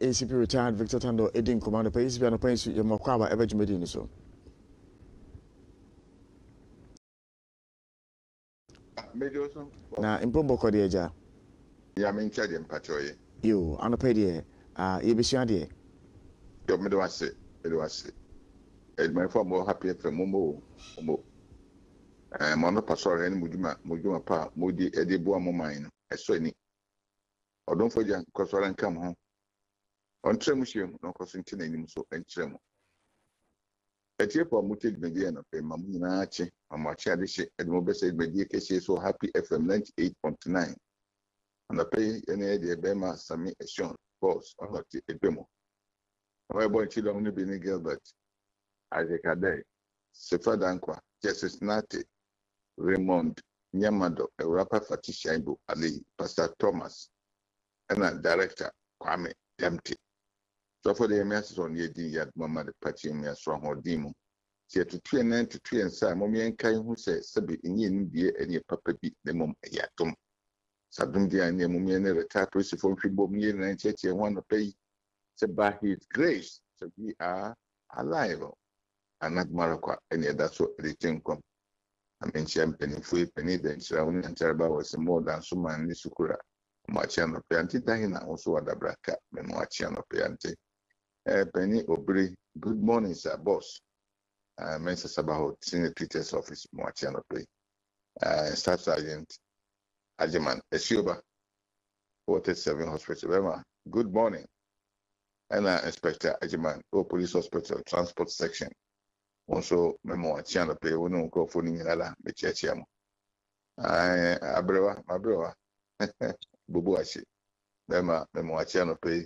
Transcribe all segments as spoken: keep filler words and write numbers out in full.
A C P retired Victor Tandoh R T D commander pa A C P no pa your makwaba ebe jumedi ni so. Mejoso. Na impombo ko de eja. Ya me ncha de mpachoye. Yo, ano pa de ah ye besua de. Yo me do ase, me do ase. E my for mo happy for mo mo mo. Eh mo no pastor en mujuma mujuma pa modi e de bo amoman no. E so ni. Odon foja kosora nkam ho. On trem hiem no kosinti na nim so entrem. Etie po mo take media na pe mamu nyina ache, amachi ade hye e de mo be say media kese so Happy F M ninety-eight point nine. And I pay any idea Bema Sami Eshon, boss, or not a demo. My boy Chidom Nibini Gilbert, Isaac Ade, Sefa Dankwa, Justice Nati, Raymond Nyamado, a rapper Fatisha Ibu Ali, Pastor Thomas, and a director Kwame Empty. So for the message on the D at Mama the Patty and me strong or demo. See to three and nine to three and Sam, Mommy and Kai who says, Sabi in Yin any papa beat the mom a yatum. Sabun dia ni mumia ne retire police from Fibo me na church and one pay say by his grace so we are alive and not Maraqua any that's what they think come. I mean champagne free penny then surrounding and terrible was more than so man ni sukura machiano pianti dahina also ada braka me machiano pianti eh penny obri good morning sir boss uh mensa sabaho senior teacher's office machiano pay uh staff sergeant Ajiman, Eshuba, forty-seven Hospital, Bema. Good morning. And uh, Inspector Ajiman, O Police Hospital, Transport Section. Also, Memo Chiano Pay, Uno, go for Ningala, Michiam. I, Abrewa, Mabrewa, Bubuashi, Bema, Memo Chiano Pay.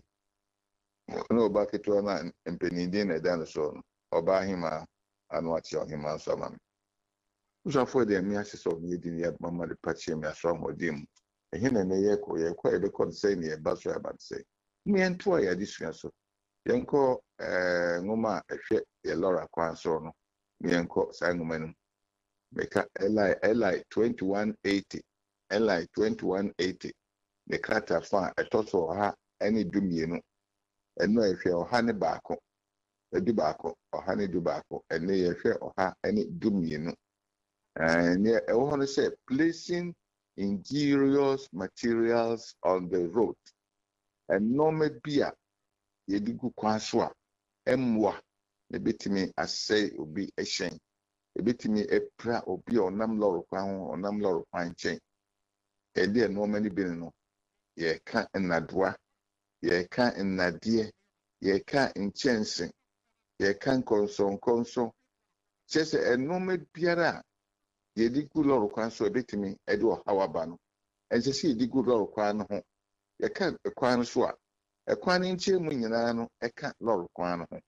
No bucket to an and penny dinner dinosaur, or buy him a and watch your him and so on. So for the miasis of needing yet Mamma the Patchy me a strong or dim. A hin and a yeko, ye quite a concern ye basra about say. Me and two ya this so. Yanko eh ngoma a shit ye Laura Quansono. Me and co sangumenum. Make a Eli Eli twenty one eighty. Eli twenty one eighty. The crater fan a total ha any doom ye no. And no if you're honey bacco. A dubacco or honey dubacco, and nay if you're ha any doom ye no. And I want to say placing injurious materials on the road. And normal beer, ye digu kwanswa, emwa, ne betimi asay obi a shame. A betimi a pra obi or nam loro kwan or nam loro pine chain. A dear normally been no. Ye can't in nadwa, ye can't in nadia, ye can't in chancing, ye can't console console. Just a normal beer. Ye di good lord kwan so ebetimi e do hawaba no ense se ye di good lord kwan no ho ye ka kwan so a e kwan nche mu nyina no e ka lord kwan no ho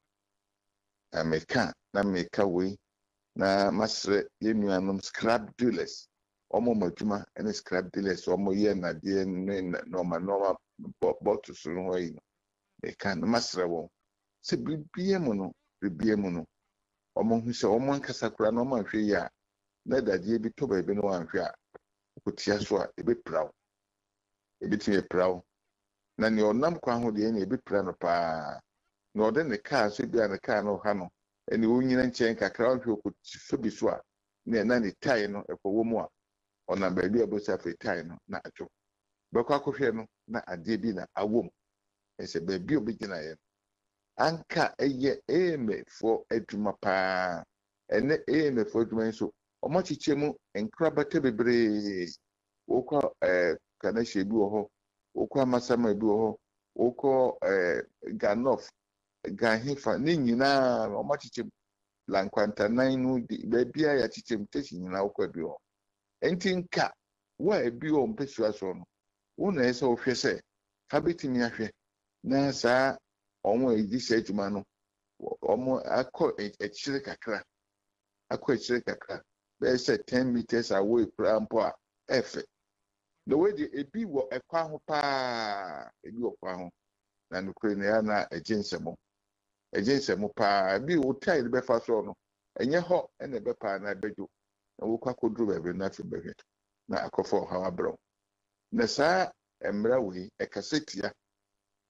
ameka na meka we na masre ye nuanom scrap dealers omo maduma ene scrap dealers omo ye na de no ma no bottles no ho yi no e ka na masre wo se bibie mu no bibie mu no omo hu se omo nkasa kura no ma hwe ya na dadie bi to ba bi no anhwe a kotia so a ebe prawo ebe tie prawo na ne onam kwa ho de ne ebe pra no pa na ode ne car so bi an car no ha no ene onyina nchen kakra ohwe okotifo bi so a na na ne tie no ekowo mu a ona ba bi abosa fe tie no na ajo bekwa akohwe no na ade bi na awom ese ba bi obi gina ye anka eye eme for aduma pa ene eme for aduma so omo chichemu enkrabate bebre okwa eh kana shebi oho okwa masama bi oho okwa eh ganof gahifa ni nyina omo chichem lankwanta nan nu be bia ya chichem techi nyina okwa bi oho enti nka wa ebi o mpesu aso no wona ese ohwe se ka betimi ahwe na sa omo edi se adwuma no omo akọ echire kakra akọ echire kakra. They said ten meters away from F. The way the ebi wo ekwa ho pa ebi wo kwa ho na nukrenia na aginsemo aginsemo pa ebi wo tai be fa so no enye ho ene be pa na bedu na wo kwa kodru be na fe be na akofo ha abro na sa emra we ekasetia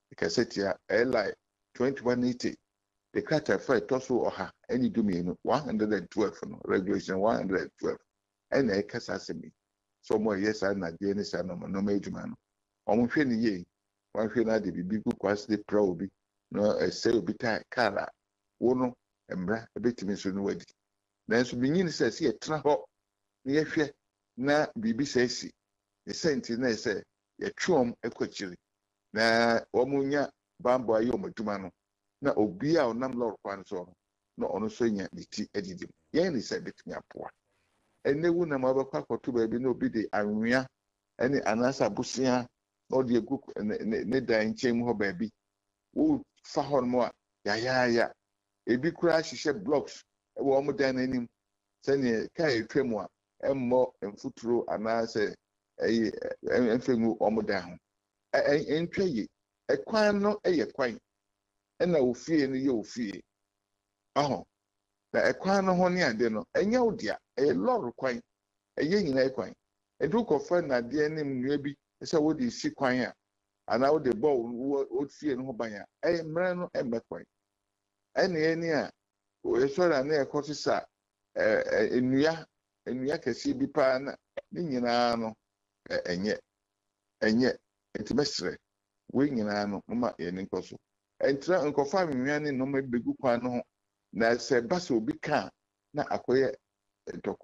Cassetia, like twenty-one eighty. The cat I fight Tosso or her, any domain, one hundred twelve, regulation one hundred twelve. And a cassasimi. So more yes, I'm not the any no major man. Almost any ye, one feel not the big was the probe, no a sale bit cara, wono, and bra a bit mission wedding. Then so begin says here, traho, near fear, na bibi says, the sentinel say, a chum equally. Na omunya bambo ayo matumano na obia onam lord kwan so na ono so nya niti edidim yen ni se betimi apoa enewu na mabakwa kwato ba bi na obi de anwea ene anasa busia no de egu ne dan nchem ho ba bi wo fa hon mo a ya ya ya ebi kura hihye blocks e wo mo dan anim sene kai twemu a emmo emfuturo anase eyi emfengu omo dan ho entwa yi ekwan no eye kwan ena ofie no ye ofie aho na ekwan no ho ne ade no enya odia e lor kwan eye nyina ekwan edu kofa na de anim nua bi se wodi si kwan a ana wodi bo ofie no ho ban a e mra no embe kwan ene eni a o esora na ekosisa eh enua enua kesi bi pa na ni nyina no enye enye Intimestre, winging an Mama in Incoso. And try Uncle Family no may be good one. Now say Basso be can not acquire and talk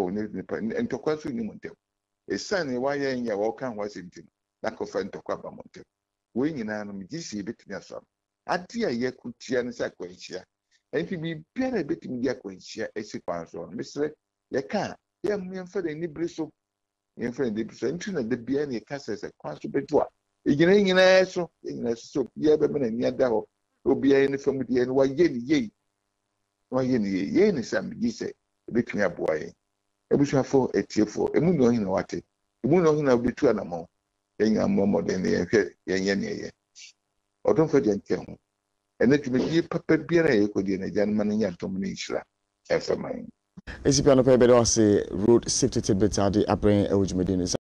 and talk us with Monte. A son, why in your walk was in lack of friend to Quaba Monte. Winging an D C bit in your son. I dear ye could cheer and sequentia. And to be better bit in the acquaintia a sequence on Mister Ye can't. Ye me for the Nibriso. In friend, the percentage of the Biani Casas a quantity betua. Again, in a so, in a so, ye bemen and yadao, will be any from the end. Why ye, ye, why ye, ye, ye, some, ye say, between a boy. A bush for a tear for a moon on what it. The moon on of the two animal, then I'm more than the yen ye. Or don't forget, and let me give Papa Beer a could in a gentleman in Yatomnisha, as a mine. A C P Victor Tandoh R T D road safety tidbits are the upbringing of